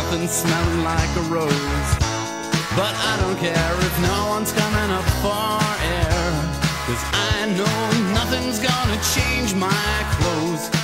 nothing smelling like a rose. But I don't care if no one's coming up for air, 'cause I know nothing's gonna change my clothes.